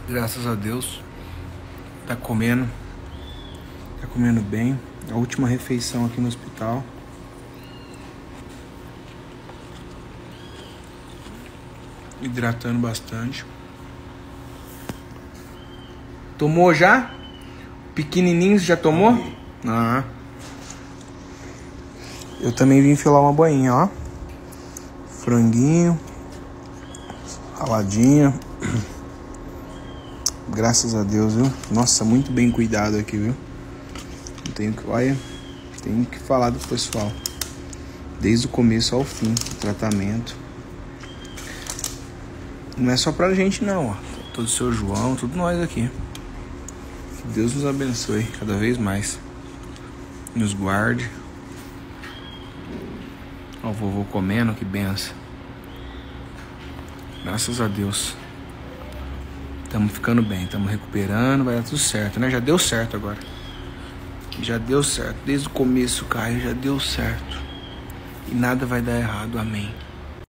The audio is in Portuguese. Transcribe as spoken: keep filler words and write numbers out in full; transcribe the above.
Graças a Deus. Tá comendo. Tá comendo bem. A última refeição aqui no hospital. Hidratando bastante. Tomou já? Pequenininho, já tomou? Ah. Eu também vim filar uma boinha, ó. Franguinho. Saladinha. Graças a Deus, viu? Nossa, muito bem cuidado aqui, viu? Não tenho que... Olha, tenho que falar do pessoal. Desde o começo ao fim, o tratamento. Não é só pra gente não, ó. Todo o seu João, tudo nós aqui. Que Deus nos abençoe cada vez mais. Nos guarde. Ó o vovô comendo, que benção. Graças a Deus. Estamos ficando bem, estamos recuperando, vai dar tudo certo, né? Já deu certo agora. Já deu certo. Desde o começo, Caio, já deu certo. E nada vai dar errado, amém.